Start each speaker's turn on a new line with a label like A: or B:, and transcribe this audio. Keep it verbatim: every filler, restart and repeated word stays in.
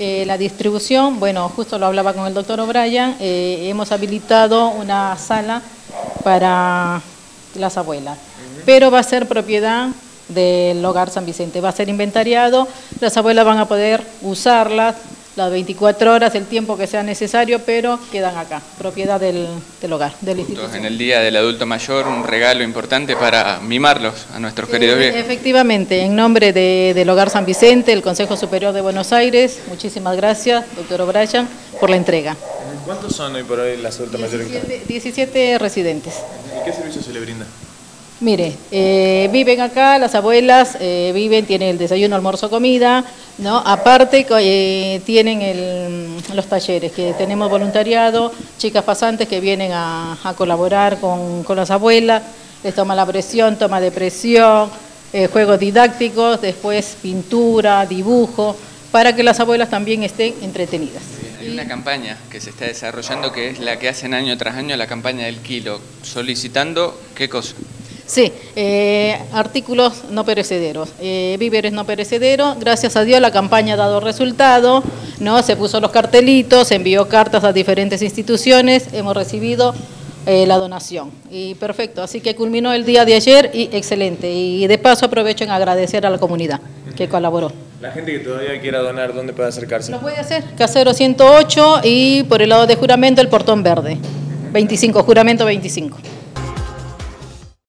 A: Eh, la distribución, bueno, justo lo hablaba con el doctor O'Brien, eh, hemos habilitado una sala para las abuelas, uh-huh. pero va a ser propiedad del Hogar San Vicente, va a ser inventariado, las abuelas van a poder usarlas las veinticuatro horas, el tiempo que sea necesario, pero quedan acá, propiedad del, del hogar, de la institución.
B: En el Día del Adulto Mayor, un regalo importante para mimarlos a nuestros queridos viejos.
A: Eh, efectivamente, en nombre de, del Hogar San Vicente, el Consejo Superior de Buenos Aires, muchísimas gracias, doctor O'Brien, por la entrega.
C: ¿Cuántos son hoy por hoy las adultas mayores?
A: diecisiete residentes.
C: ¿Y qué servicio se le brinda?
A: Mire, eh, viven acá, las abuelas eh, viven, tienen el desayuno, almuerzo, comida, ¿no? Aparte eh, tienen el, los talleres, que tenemos voluntariado, chicas pasantes que vienen a, a colaborar con, con las abuelas, les toma la presión, toma de presión, eh, juegos didácticos, después pintura, dibujo, para que las abuelas también estén entretenidas.
B: Hay una campaña que se está desarrollando que es la que hacen año tras año, la campaña del kilo, solicitando ¿qué cosa?
A: Sí, eh, artículos no perecederos, eh, víveres no perecederos. Gracias a Dios la campaña ha dado resultado, ¿no? Se puso los cartelitos, se envió cartas a diferentes instituciones, hemos recibido eh, la donación. Y perfecto, así que culminó el día de ayer y excelente. Y de paso aprovecho en agradecer a la comunidad que colaboró.
C: La gente que todavía quiera donar, ¿dónde puede acercarse?
A: Lo puede hacer, Casero ciento ocho y por el lado de Juramento el Portón Verde, veinticinco, Juramento veinticinco.